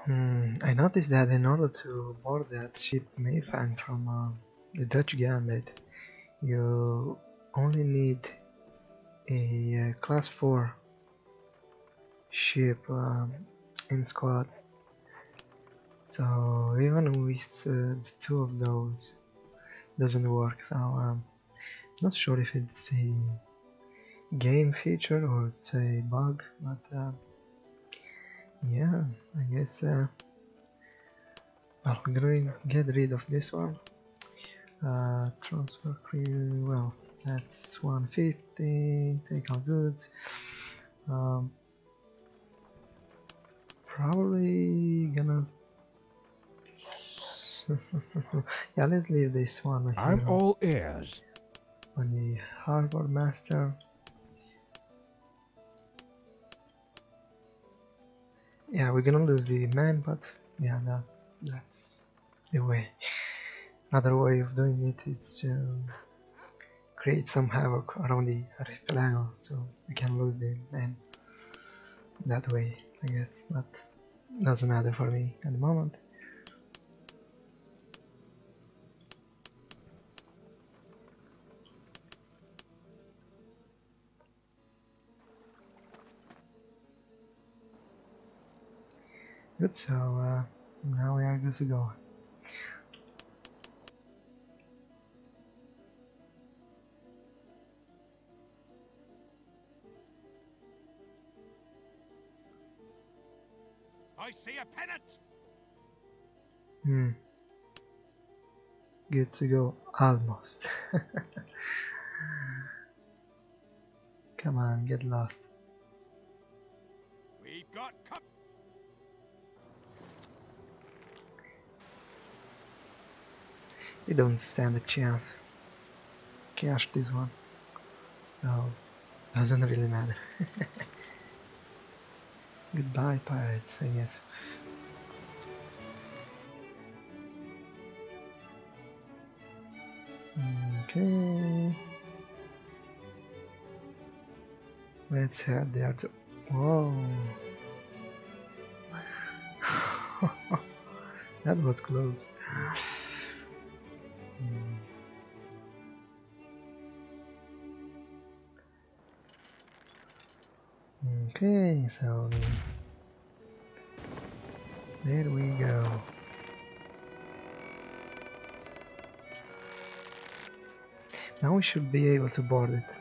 I noticed that in order to board that ship Meifeng from the Dutch Gambit, you only need a class 4 ship in squad. So even with the two of those, doesn't work. So not sure if it's a game feature or it's a bug, but yeah, I guess well, we're gonna get rid of this one. Transfer crew, well, that's 150. Take our goods. Probably gonna yeah, let's leave this one here. I'm all ears. On the harbor master. Yeah, we're gonna lose the man, but yeah, that's the way. Another way of doing it is to create some havoc around the archipelago, so we can lose the man that way, I guess, but doesn't matter for me at the moment. Good, so now we are good to go. I see a pennant. Good to go, almost. Come on, get lost. We've got You don't stand a chance. Cash this one. No, doesn't really matter. Goodbye, pirates, I guess. Okay. Let's head there to. Whoa. That was close. Okay, so there we go. Now we should be able to board it.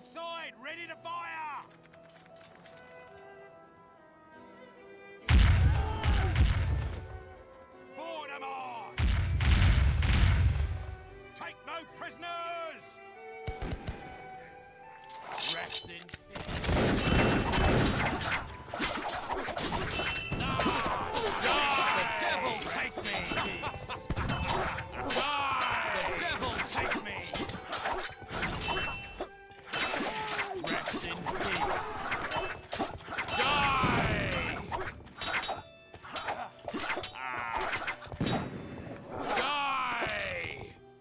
Left side, ready to fire! Board 'em on! Take no prisoners! Rest in peace. No! Die! The devil take me! Die! The devil take me! Rest in peace. Die! Die!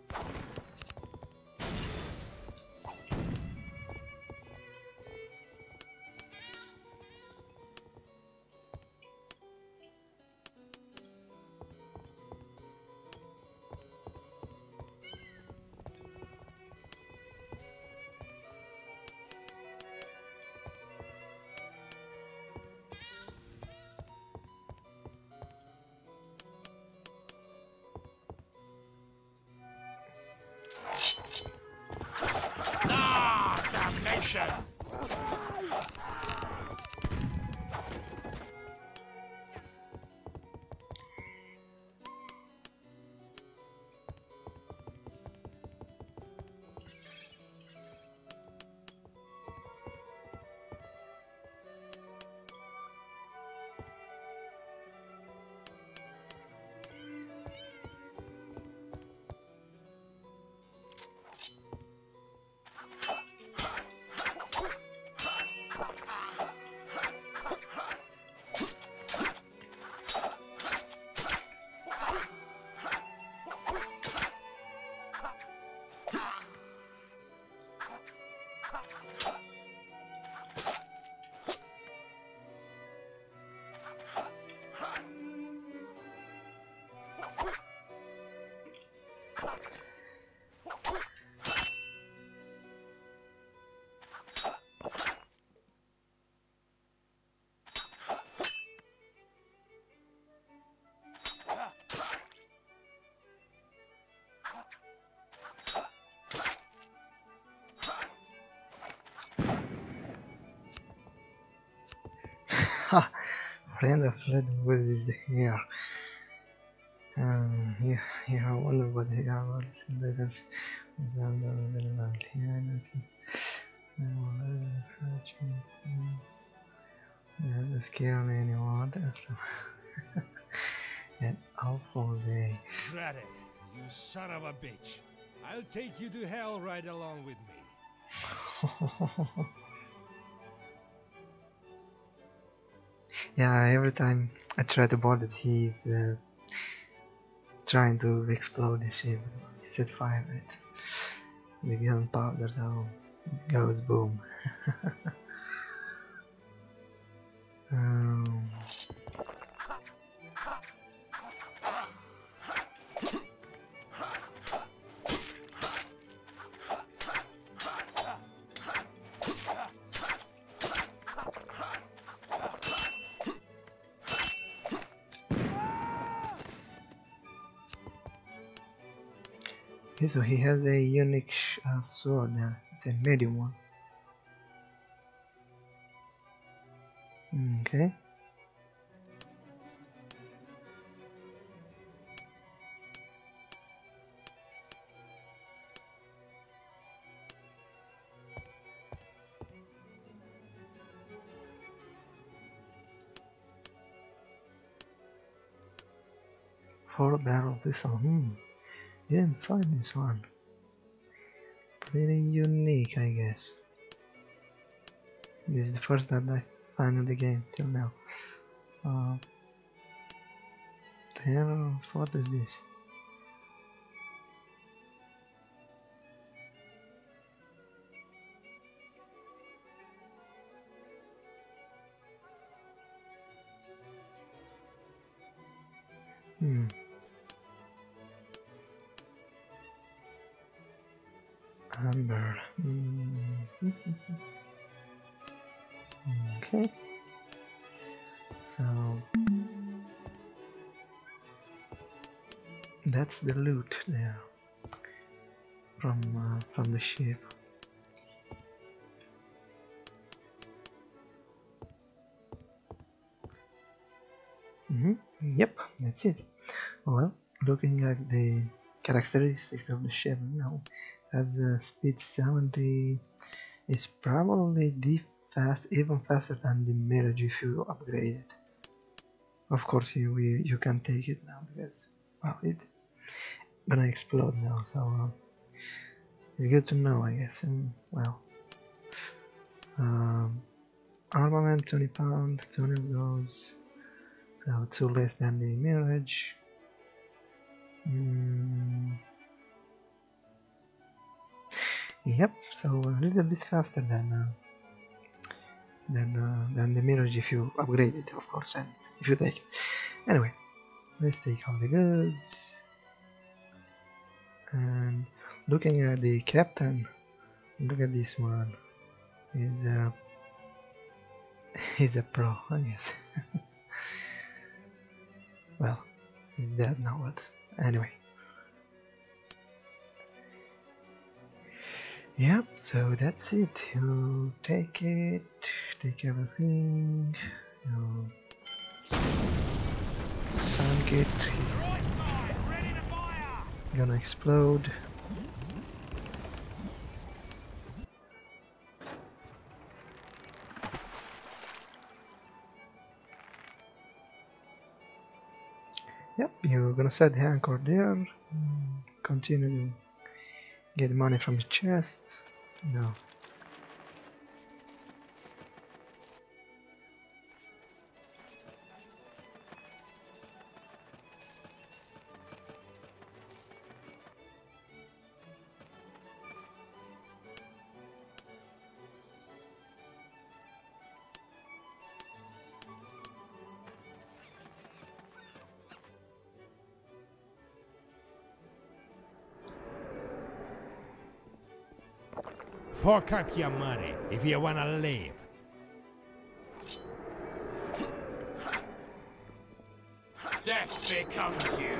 Ah, damnation! Ha! Friend of Fred, what is the hair? Here, I wonder what the hair was. Doesn't scare me anymore. An awful day. Drat it, you son of a bitch. I'll take you to hell right along with me. Yeah, every time I try to board it, he's trying to explode the ship. He set fire to it. The gunpowder, so it goes boom. um, okay, so he has a unique sword now. It's a medium one. Okay. Four barrel pistol. Didn't find this one. Pretty unique, I guess. This is the first that I find in the game till now. What is this? Amber. Okay. So that's the loot there from the ship. Yep, that's it. Well, looking at the characteristics of the ship now, at the speed 70 is probably the even faster than the Mirage if you upgrade it. Of course, you can take it now because, well, it's gonna explode now, so it's good to know, I guess. Well, armament 20 pound, 20 of those, so 2 less than the Mirage. Yep, so a little bit faster than the Mirage if you upgrade it, of course, and if you take it. Anyway, let's take all the goods. And looking at the captain, look at this one. He's a pro, I guess. Well, he's dead now, but anyway. Yep, so that's it. You take it, take everything. You sunk it. He's gonna explode. Yep, you're gonna set the anchor there. Continue to get money from the chest. No. Fork up your money if you wanna live. Death becomes you.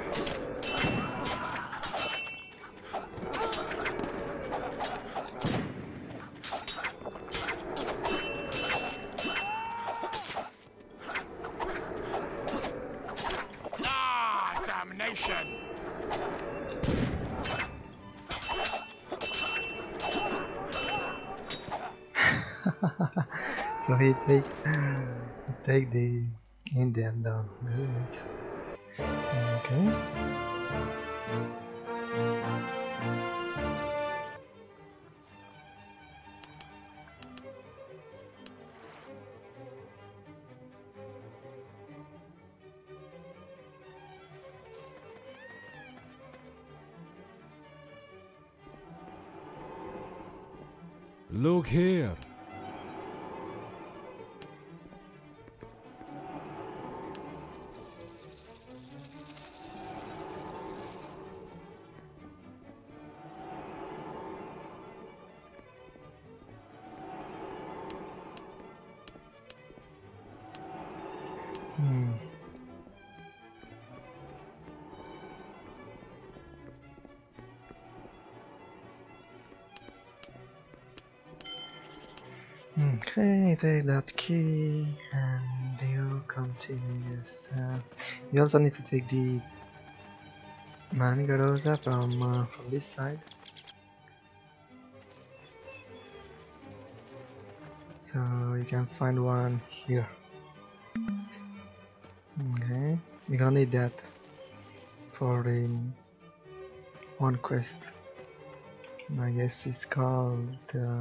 Ah, damnation! So he take the Indian down. Okay. Look here. Okay, take that key and you continue this. You also need to take the Mangarosa from this side. So you can find one here. Okay, you're gonna need that for the one quest. I guess it's called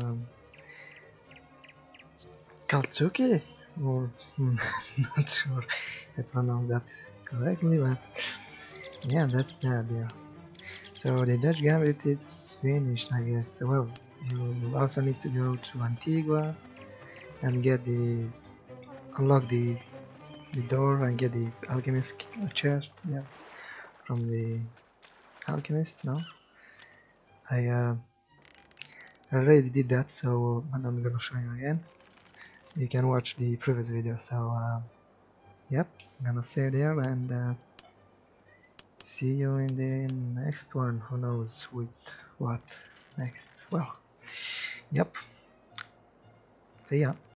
Kaltsuki, or not sure I pronounced that correctly, but yeah, that's that. Yeah. So the Dutch Gambit is finished, I guess. Well, you also need to go to Antigua and get unlock the door and get the alchemist chest. Yeah, from the alchemist. No, I already did that, so I'm not gonna show you again. You can watch the previous video. So yep, I'm gonna stay there and see you in the next one. Who knows with what next? Well, yep, see ya.